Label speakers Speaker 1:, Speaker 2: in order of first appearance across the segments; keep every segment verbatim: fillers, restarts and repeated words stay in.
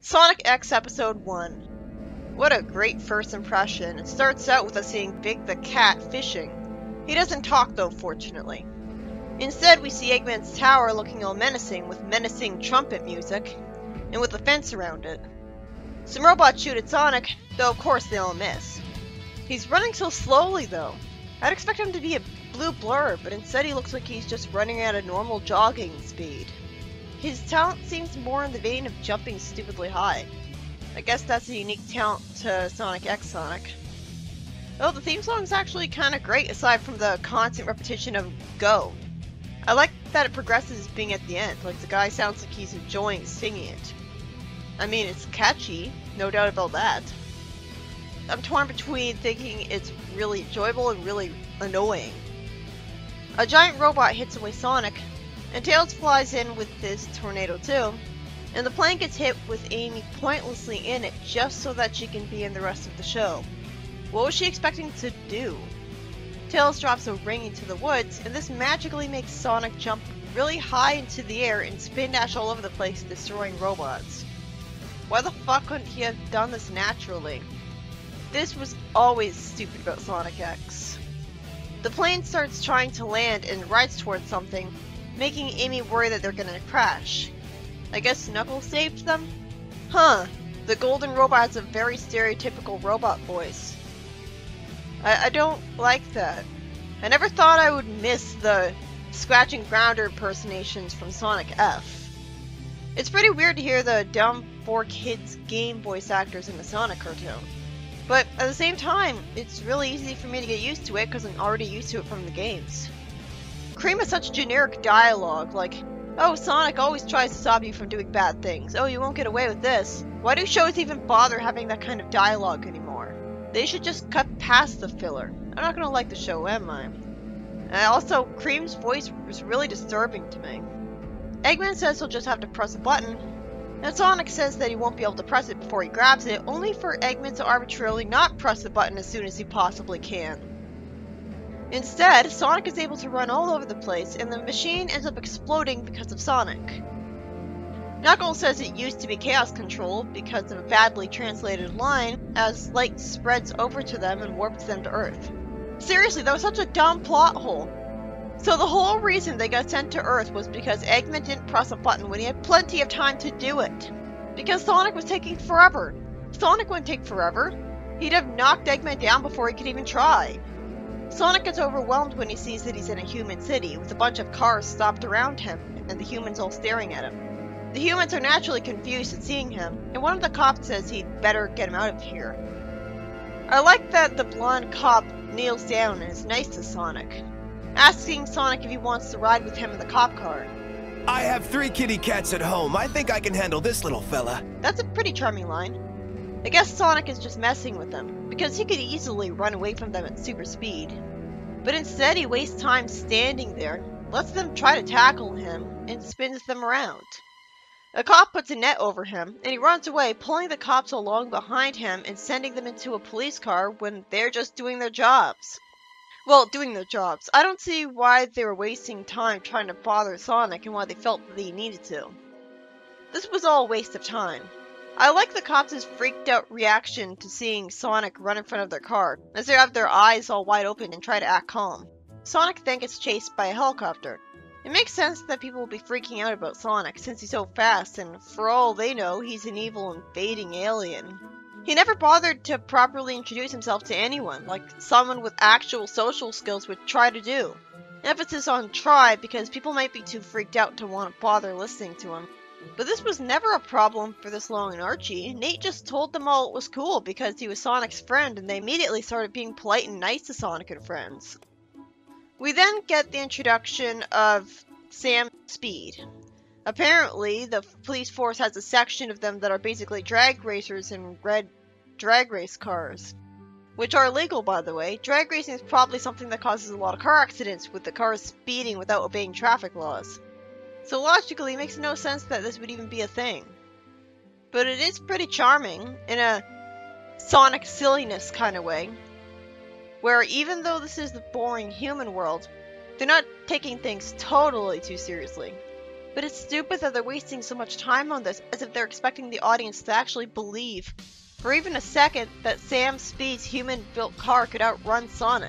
Speaker 1: Sonic X Episode one. What a great first impression. It starts out with us seeing Big the Cat fishing. He doesn't talk though, fortunately. Instead, we see Eggman's tower looking all menacing, with menacing trumpet music, and with a fence around it. Some robots shoot at Sonic, though of course they all miss. He's running so slowly though. I'd expect him to be a blue blur, but instead he looks like he's just running at a normal jogging speed. His talent seems more in the vein of jumping stupidly high. I guess that's a unique talent to Sonic X Sonic. Oh, the theme song is actually kinda great aside from the constant repetition of Go. I like that it progresses being at the end, like the guy sounds like he's enjoying singing it. I mean, it's catchy, no doubt about that. I'm torn between thinking it's really enjoyable and really annoying. A giant robot hits away Sonic, and Tails flies in with this tornado too, and the plane gets hit with Amy pointlessly in it just so that she can be in the rest of the show. What was she expecting to do? Tails drops a ring into the woods, and this magically makes Sonic jump really high into the air and spin dash all over the place, destroying robots. Why the fuck couldn't he have done this naturally? This was always stupid about Sonic X. The plane starts trying to land and rides towards something, making Amy worry that they're gonna crash. I guess Knuckles saved them? Huh, the golden robot has a very stereotypical robot voice. I, I don't like that. I never thought I would miss the scratching grounder impersonations from Sonic F. It's pretty weird to hear the dumb four kids game voice actors in the Sonic cartoon. But at the same time, it's really easy for me to get used to it because I'm already used to it from the games. Cream has such generic dialogue, like, oh, Sonic always tries to stop you from doing bad things. Oh, you won't get away with this. Why do shows even bother having that kind of dialogue anymore? They should just cut past the filler. I'm not gonna like the show, am I? And also, Cream's voice was really disturbing to me. Eggman says he'll just have to press a button, and Sonic says that he won't be able to press it before he grabs it, only for Eggman to arbitrarily not press the button as soon as he possibly can. Instead, Sonic is able to run all over the place, and the machine ends up exploding because of Sonic. Knuckles says it used to be Chaos Control because of a badly translated line, as light spreads over to them and warps them to Earth. Seriously, that was such a dumb plot hole. So the whole reason they got sent to Earth was because Eggman didn't press a button when he had plenty of time to do it. Because Sonic was taking forever. Sonic wouldn't take forever. He'd have knocked Eggman down before he could even try. Sonic gets overwhelmed when he sees that he's in a human city, with a bunch of cars stopped around him, and the humans all staring at him. The humans are naturally confused at seeing him, and one of the cops says he'd better get him out of here. I like that the blonde cop kneels down and is nice to Sonic, asking Sonic if he wants to ride with him in the cop car.
Speaker 2: I have three kitty cats at home. I think I can handle this little fella.
Speaker 1: That's a pretty charming line. I guess Sonic is just messing with them, because he could easily run away from them at super speed. But instead he wastes time standing there, lets them try to tackle him, and spins them around. A cop puts a net over him, and he runs away, pulling the cops along behind him and sending them into a police car when they're just doing their jobs. Well, doing their jobs. I don't see why they were wasting time trying to bother Sonic and why they felt that they needed to. This was all a waste of time. I like the cops' freaked out reaction to seeing Sonic run in front of their car, as they have their eyes all wide open and try to act calm. Sonic then gets chased by a helicopter. It makes sense that people will be freaking out about Sonic since he's so fast, and for all they know, he's an evil invading alien. He never bothered to properly introduce himself to anyone, like someone with actual social skills would try to do. Emphasis on try because people might be too freaked out to want to bother listening to him. But this was never a problem for this Long and Archie. Nate just told them all it was cool because he was Sonic's friend, and they immediately started being polite and nice to Sonic and friends. We then get the introduction of Sam Speed. Apparently, the police force has a section of them that are basically drag racers in red drag race cars. Which are illegal, by the way. Drag racing is probably something that causes a lot of car accidents, with the cars speeding without obeying traffic laws. So logically, it makes no sense that this would even be a thing. But it is pretty charming, in a Sonic silliness kind of way, where even though this is the boring human world, they're not taking things totally too seriously. But it's stupid that they're wasting so much time on this, as if they're expecting the audience to actually believe, for even a second, that Sam Speed's human-built car could outrun Sonic.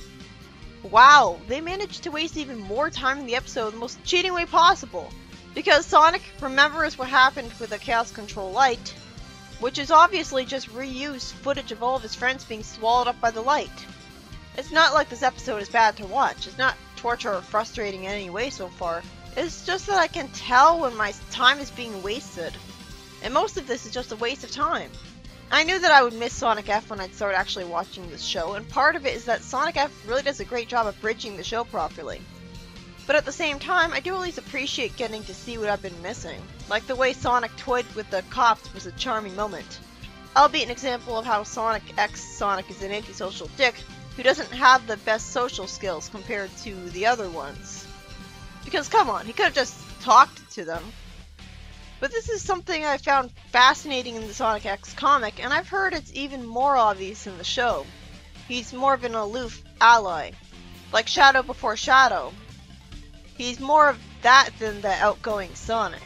Speaker 1: Wow, they managed to waste even more time in the episode the most cheating way possible. Because Sonic remembers what happened with the Chaos Control light, which is obviously just reused footage of all of his friends being swallowed up by the light. It's not like this episode is bad to watch. It's not torture or frustrating in any way so far. It's just that I can tell when my time is being wasted. And most of this is just a waste of time. I knew that I would miss Sonic F when I'd start actually watching this show, and part of it is that Sonic F really does a great job of bridging the show properly. But at the same time, I do at least appreciate getting to see what I've been missing. Like the way Sonic toyed with the cops was a charming moment. Albeit an example of how Sonic X Sonic is an antisocial dick who doesn't have the best social skills compared to the other ones. Because come on, he could have just talked to them. But this is something I found fascinating in the Sonic X comic, and I've heard it's even more obvious in the show. He's more of an aloof ally. Like Shadow before Shadow. He's more of that than the outgoing Sonic.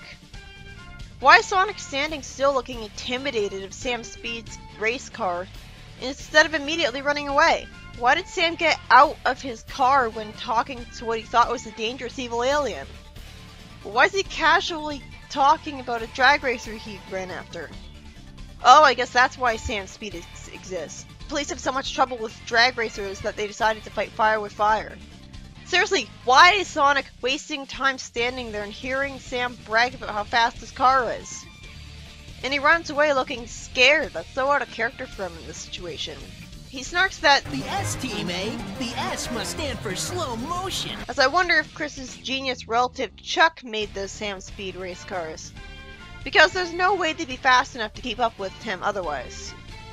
Speaker 1: Why is Sonic standing still looking intimidated of Sam Speed's race car instead of immediately running away? Why did Sam get out of his car when talking to what he thought was a dangerous evil alien? Why is he casually talking about a drag racer he ran after? Oh, I guess that's why Sam Speed ex exists. Police have so much trouble with drag racers that they decided to fight fire with fire. Seriously, why is Sonic wasting time standing there and hearing Sam brag about how fast his car is? And he runs away looking scared. That's so out of character for him in this situation. He snarks that
Speaker 3: the S team, eh? The S must stand for slow motion.
Speaker 1: As I wonder if Chris's genius relative Chuck made those Sam Speed race cars. Because there's no way they'd be fast enough to keep up with him otherwise.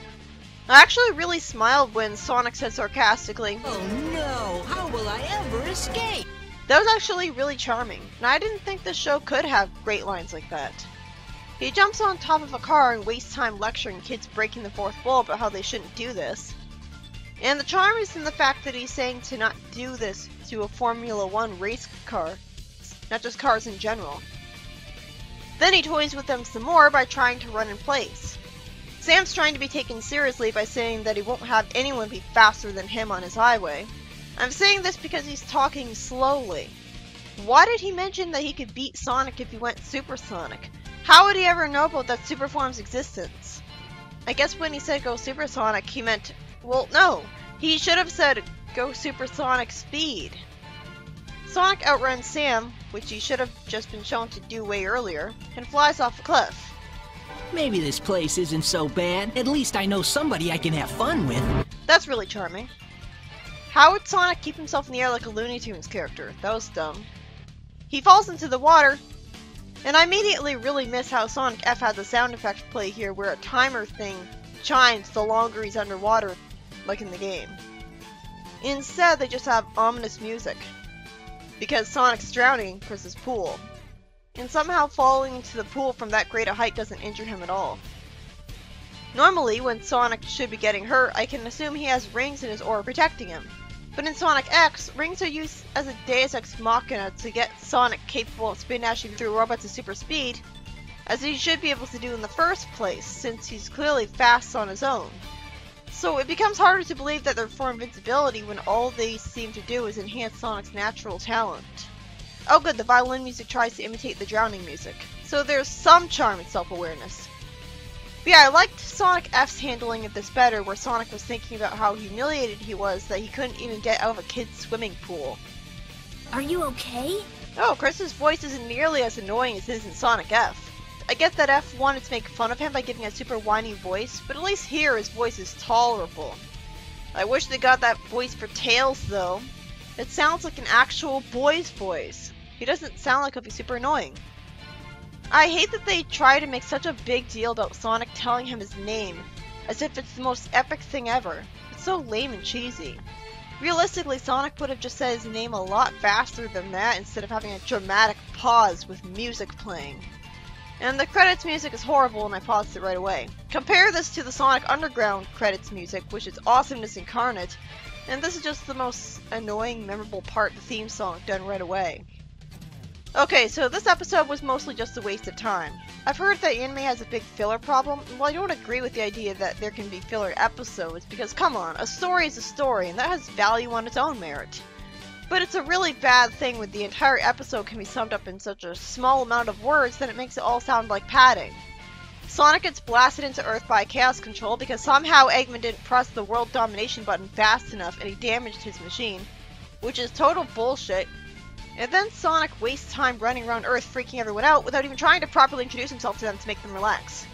Speaker 1: I actually really smiled when Sonic said sarcastically,
Speaker 3: "Oh no, how will I ever escape?"
Speaker 1: That was actually really charming, and I didn't think the show could have great lines like that. He jumps on top of a car and wastes time lecturing kids breaking the fourth wall about how they shouldn't do this. And the charm is in the fact that he's saying to not do this to a Formula One race car, not just cars in general. Then he toys with them some more by trying to run in place. Sam's trying to be taken seriously by saying that he won't have anyone be faster than him on his highway. I'm saying this because he's talking slowly. Why did he mention that he could beat Sonic if he went supersonic? How would he ever know about that superform's existence? I guess when he said go supersonic, he meant, well, no. He should have said go supersonic speed. Sonic outruns Sam, which he should have just been shown to do way earlier, and flies off a cliff.
Speaker 3: Maybe this place isn't so bad. At least I know somebody I can have fun with.
Speaker 1: That's really charming. How would Sonic keep himself in the air like a Looney Tunes character? That was dumb. He falls into the water, and I immediately really miss how Sonic F had the sound effect play here where a timer thing chimes the longer he's underwater, like in the game. Instead, they just have ominous music. Because Sonic's drowning in Chris's pool. And somehow falling into the pool from that great a height doesn't injure him at all. Normally, when Sonic should be getting hurt, I can assume he has rings in his aura protecting him. But in Sonic X, rings are used as a Deus Ex Machina to get Sonic capable of spin dashing through robots at super speed, as he should be able to do in the first place, since he's clearly fast on his own. So it becomes harder to believe that they're for invincibility when all they seem to do is enhance Sonic's natural talent. Oh good, the violin music tries to imitate the drowning music, so there's some charm in self-awareness. But yeah, I liked Sonic F's handling of this better, where Sonic was thinking about how humiliated he was that he couldn't even get out of a kid's swimming pool.
Speaker 4: Are you okay?
Speaker 1: Oh, Chris's voice isn't nearly as annoying as his in Sonic F. I get that F wanted to make fun of him by giving a super whiny voice, but at least here his voice is tolerable. I wish they got that voice for Tails though. It sounds like an actual boy's voice. He doesn't sound like he'll be super annoying. I hate that they try to make such a big deal about Sonic telling him his name, as if it's the most epic thing ever. It's so lame and cheesy. Realistically, Sonic would have just said his name a lot faster than that instead of having a dramatic pause with music playing. And the credits music is horrible and I paused it right away. Compare this to the Sonic Underground credits music, which is awesomeness incarnate, and this is just the most annoying, memorable part of the theme song done right away. Okay, so this episode was mostly just a waste of time. I've heard that anime has a big filler problem, and while I don't agree with the idea that there can be filler episodes, because come on, a story is a story, and that has value on its own merit. But it's a really bad thing when the entire episode can be summed up in such a small amount of words that it makes it all sound like padding. Sonic gets blasted into Earth by Chaos Control because somehow Eggman didn't press the world domination button fast enough and he damaged his machine, which is total bullshit. And then Sonic wastes time running around Earth freaking everyone out without even trying to properly introduce himself to them to make them relax.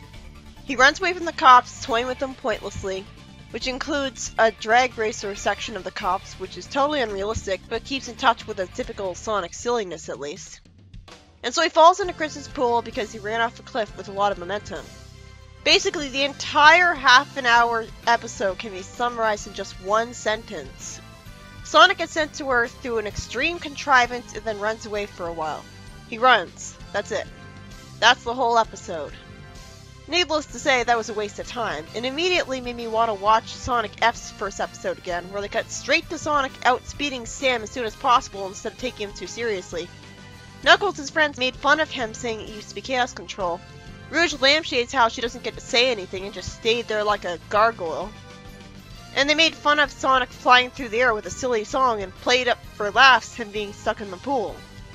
Speaker 1: He runs away from the cops, toying with them pointlessly, which includes a drag racer section of the cops, which is totally unrealistic, but keeps in touch with a typical Sonic silliness at least. And so he falls into Chris's pool because he ran off a cliff with a lot of momentum. Basically, the entire half an hour episode can be summarized in just one sentence. Sonic gets sent to Earth through an extreme contrivance and then runs away for a while. He runs. That's it. That's the whole episode. Needless to say, that was a waste of time, and immediately made me want to watch Sonic F's first episode again, where they cut straight to Sonic outspeeding Sam as soon as possible instead of taking him too seriously. Knuckles' friends made fun of him saying it used to be Chaos Control. Rouge lampshades how she doesn't get to say anything and just stayed there like a gargoyle. And they made fun of Sonic flying through the air with a silly song and played up for laughs him being stuck in the pool.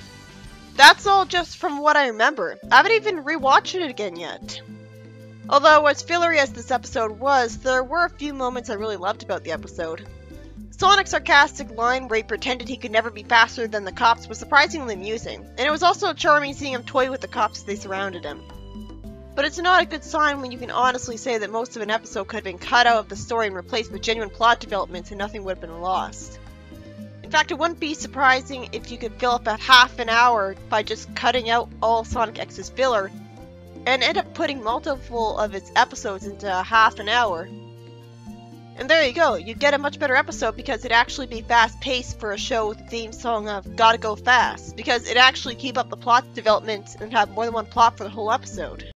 Speaker 1: That's all just from what I remember. I haven't even rewatched it again yet. Although, as fillery as this episode was, there were a few moments I really loved about the episode. Sonic's sarcastic line where he pretended he could never be faster than the cops was surprisingly amusing, and it was also charming seeing him toy with the cops as they surrounded him. But it's not a good sign when you can honestly say that most of an episode could have been cut out of the story and replaced with genuine plot developments and nothing would have been lost. In fact, it wouldn't be surprising if you could fill up a half an hour by just cutting out all Sonic X's filler and end up putting multiple of its episodes into half an hour. And there you go, you get a much better episode because it'd actually be fast-paced for a show with the theme song of Gotta Go Fast, because it'd actually keep up the plot development and have more than one plot for the whole episode.